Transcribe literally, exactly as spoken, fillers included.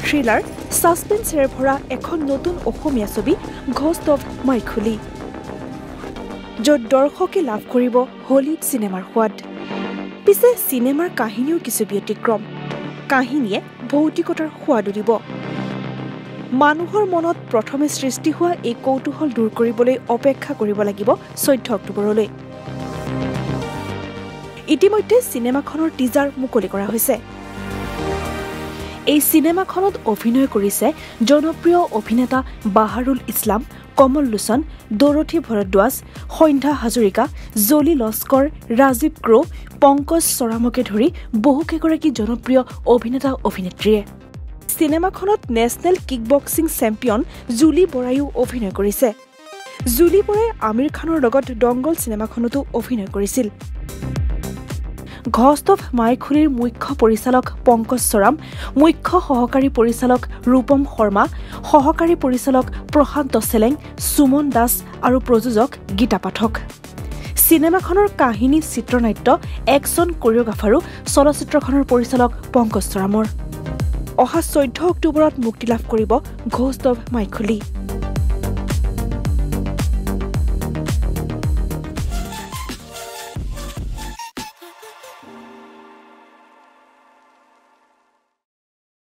thriller সাসপেন্সেৰে ভৰা এখন নতুন অসমীয়া ছবি ঘোষ্ট অফ মাইখুলি য'ত দৰ্শকে লাভ কৰিব হলিউড চিনেমাৰ সোৱাদ পিছে চিনেমাৰ কাহিনীও কিছু ব্যতিক্ৰম কাহিনীয়ে ভৌতিকতাৰ সোৱাদ দিব মানুহৰ মনত প্ৰথমে সৃষ্টি হোৱা এই কৌতুহল দূৰ কৰিবলৈ অপেক্ষা কৰিব লাগিব চৈধ্য অক্টোবৰলৈ ইতিমধ্যে চিনেমাখনৰ টিজাৰ মুকলি কৰা হৈছে এই চিনেমাখনত অভিনয় কৰিছে জনপ্ৰিয় অভিনেতা বাহাৰুল ইছলাম কমল লোচন দৰথী ভৰদ্বাজ সন্ধ্যা হাজৰিকা জলি লস্কৰ ৰাজীৱ ক্ৰো পংকজ সৰামকে ধৰি বহুকেইগৰাকী জনপ্ৰিয় অভিনেতা অভিনেত্ৰীয়ে চিনেমাখনত নেশ্যনেল কিকবক্সিং চেম্পিয়ন জুলি বৰাইও অভিনয় কৰিছে জুলি বৰাই আমিৰ খানৰ লগত দংগল চিনেমাখনতো অভিনয় কৰিছিল ঘষ্ট অফ মাইখুলিৰ মুখ্য পৰিচালক পংকজ সৰাম মুখ্য সহকাৰী পৰিচালক ৰূপম শৰ্মা সহকাৰী পৰিচালক প্ৰশান্ত চেলেং সুমন দাস আৰু প্ৰযোজক গীতা পাঠক চিনেমাখনৰ কাহিনী চিত্ৰনাট্য একচন কোৰিওগ্ৰাফাৰো চলচ্চিত্ৰখনৰ পৰিচালক পংকজ সৰামৰ অহা চৈধ্য অক্টোবৰত মুক্তি লাভ কৰিব ঘোষ্ট অফ মাইখুলি